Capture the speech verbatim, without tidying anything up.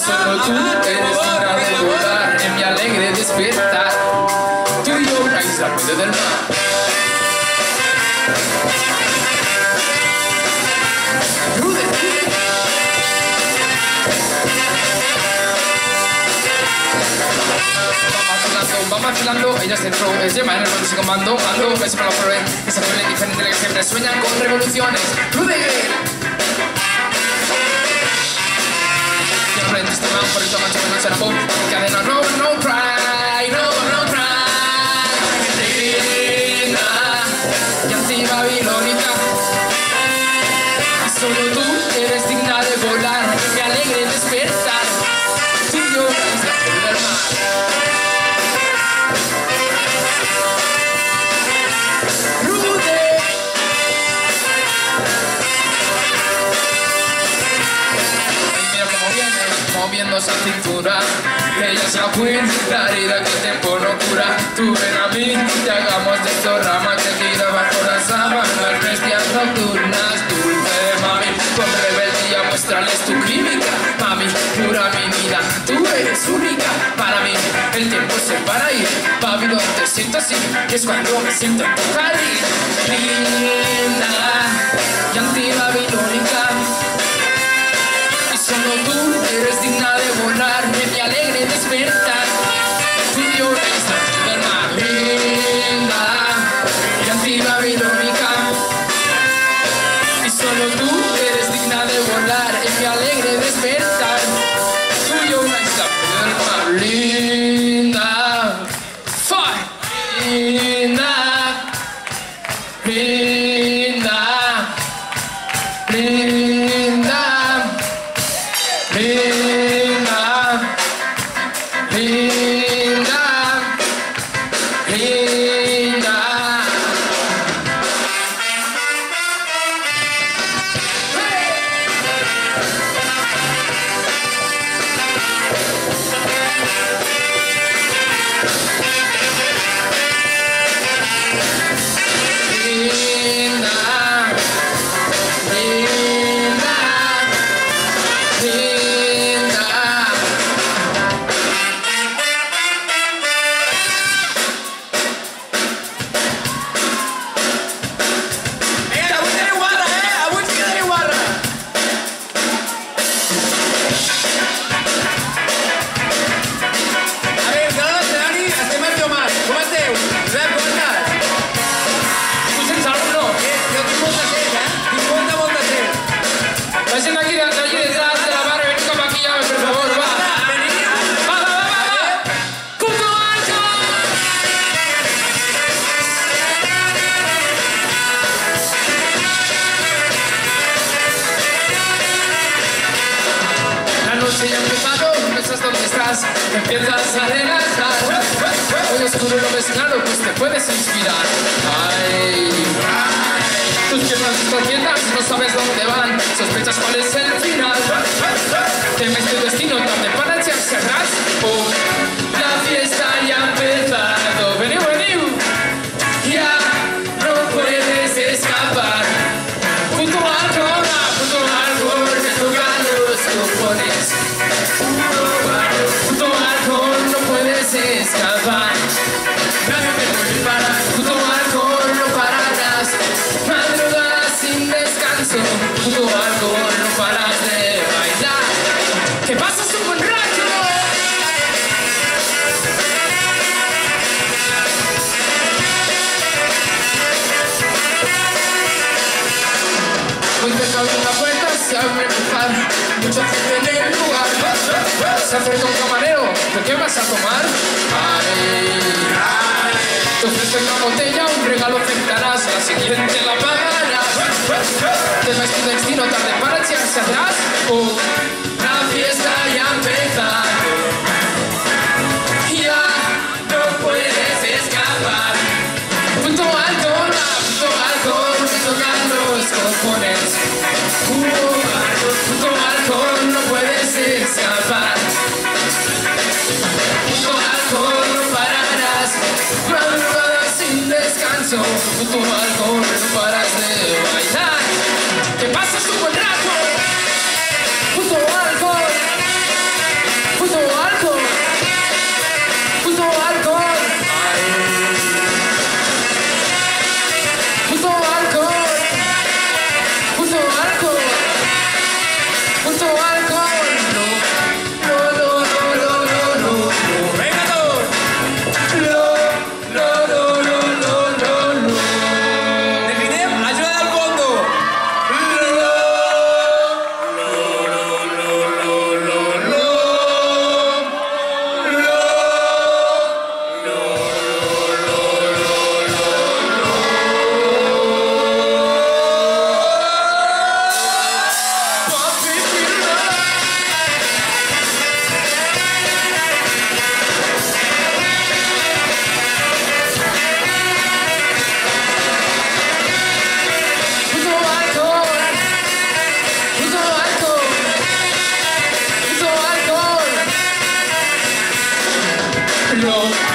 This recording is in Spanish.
Solo tú eres digna de volar en mi alegre despertar. Tú y yo, una isla puede del mar. Va vacilando, ella es dentro, es lleva en el mundo sin comando, ando, ves para la prueba, que se vuelve diferente de que siempre sueñan con revoluciones. ¡Rudiger! Siempre en este man, por eso mancho que no se la pum, cadena, no, no cry, no, no cry. Reina, y anti-babilónica, solo tú eres digna de volar, me alegre despertar. Tú y yo, la isla del mar. Moviendo esa cintura, ella es la queen, la herida que el tiempo no cura. Tú ven a mí y hagamos de estos ramas que tira bajo las sábanas, bestias nocturnas. Dulce mami, con rebeldía muéstrales tu química. Mami, pura mi vida, tú eres única. Para mí el tiempo se para ir, Babilón te siento así, que es cuando me siento en tu jardín. Linda y anti-babilónica, solo tú eres digna de volar en mi alegre despertar. Tú y yo, la isla del mar. Linda y anti-babilónica, y solo tú eres digna de volar en mi alegre despertar. Tú y yo, la isla del mar. Linda, fire. Linda, linda, linda. Linda, linda, linda. Empiezas a relajar, hoy oscuro lo ves claro, pues te puedes inspirar. Ay, tus piernas están quietas, no sabes dónde van, sospechas cuál es el final. Temes tu destino, tarde para echarse atrás. Oh, la fiesta ya ha empezado, vení, vení, ya no puedes escapar. Punto alto, punto alto, que tocan los cojones. No puedes escapar, nadie te puede parar. Puto alcohol, no pararás, madrugadas sin descanso. Puto alcohol, no paras de bailar. ¿Qué pasas un buen rato? Muy cerca de una puerta se abre el bar, mucha gente en el lugar. Se acerca un camarero, ¿de qué vas a tomar? Ay, ay. Te ofrecen una botella, un regalo aceptarás, la siguiente la pagarás. Te ves tu destino, tarde para echarse atrás. Oh, la fiesta ya ha empezado, ya no puedes escapar. Punto alto, punto alto, me tocan los cojones. Punto alto, no puedes escapar. Punto alcohol, no pararás, madrugadas sin descanso. Punto alcohol, no paras de bailar. ¿Qué pasas un buen rato? Punto alcohol. culo.